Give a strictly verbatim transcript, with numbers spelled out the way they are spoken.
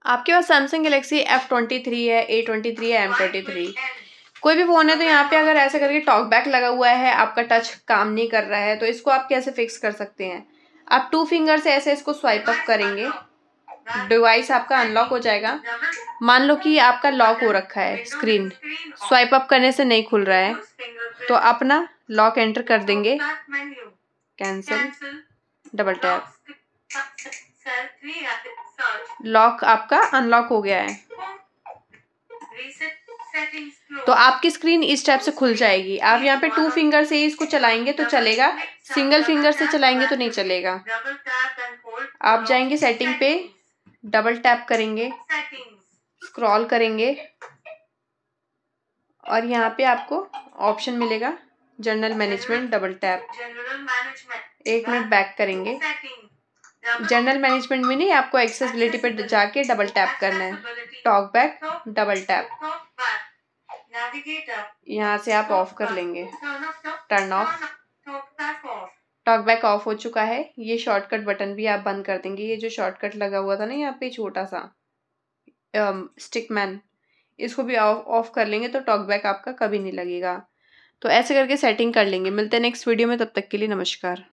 आपके पास Samsung Galaxy F twenty three है, ए ट्वेंटी थ्री है, एम ट्वेंटी थ्री, कोई भी फ़ोन है तो यहाँ पे अगर ऐसा करके टॉक बैक लगा हुआ है, आपका टच काम नहीं कर रहा है, तो इसको आप कैसे फिक्स कर सकते हैं। आप टू फिंगर से ऐसे इसको स्वाइप अप करेंगे, डिवाइस आपका अनलॉक हो जाएगा। मान लो कि आपका लॉक हो रखा है, स्क्रीन स्वाइप अप करने से नहीं खुल रहा है, तो अपना लॉक एंटर कर देंगे, कैंसिल, डबल टैप, लॉक आपका अनलॉक हो गया है। तो आपकी स्क्रीन इस टाइप से खुल जाएगी। आप यहाँ पे टू फिंगर से ही इसको चलाएंगे तो चलेगा, सिंगल फिंगर से चलाएंगे तो नहीं चलेगा। आप जाएंगे सेटिंग पे, डबल टैप करेंगे, स्क्रॉल करेंगे और यहाँ पे आपको ऑप्शन मिलेगा जनरल मैनेजमेंट, डबल टैप, एक मिनट बैक करेंगे। जनरल मैनेजमेंट में नहीं, आपको एक्सेसिबिलिटी पे जाके डबल टैप करना है, टॉक बैक, डबल टैप, यहाँ से आप ऑफ कर लेंगे, turn off. Talk back off हो चुका है। ये शॉर्टकट बटन भी आप बंद कर देंगे। ये जो शॉर्टकट लगा हुआ था ना यहाँ पे छोटा सा स्टिक मैन, इसको भी ऑफ ऑफ कर लेंगे तो टॉक बैक आपका कभी नहीं लगेगा। तो ऐसे करके सेटिंग कर लेंगे। मिलते हैं नेक्स्ट वीडियो में, तब तक के लिए नमस्कार।